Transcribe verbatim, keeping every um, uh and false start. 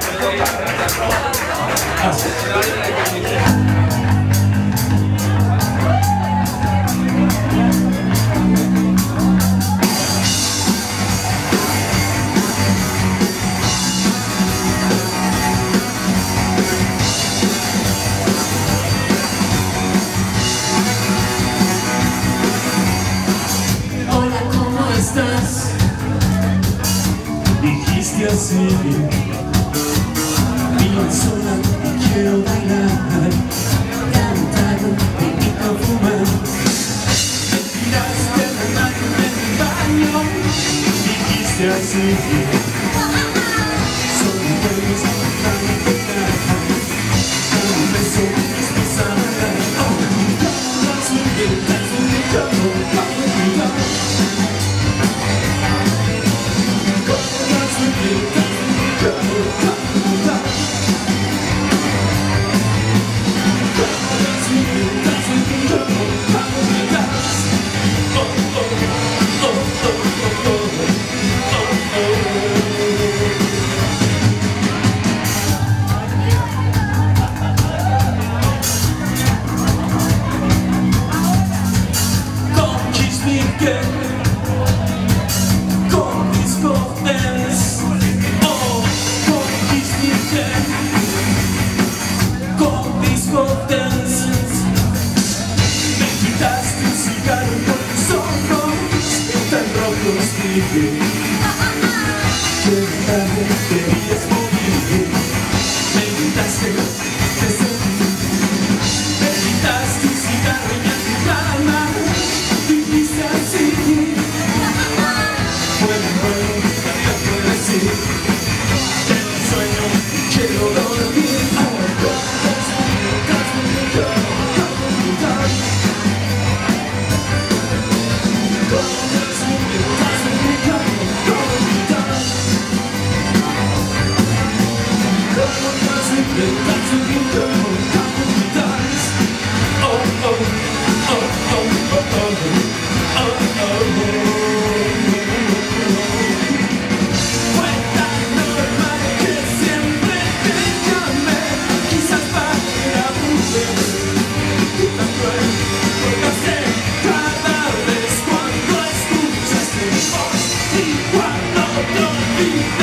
Dijiste así, vivo sola y quiero bailar, cantar, te invito a fumar. Me tiraste de mano en el baño, dijiste así, son buenos para tocar, un beso es pesada. Oh, that's what you, that's what you do, that's what you do. Que tarde querías morir, me gritaste, te sentí, me quitaste un cigarro y a tu cama, dijiste así, bueno, bueno, ya puedo decir, en el sueño quiero dormir. Cuando te olvides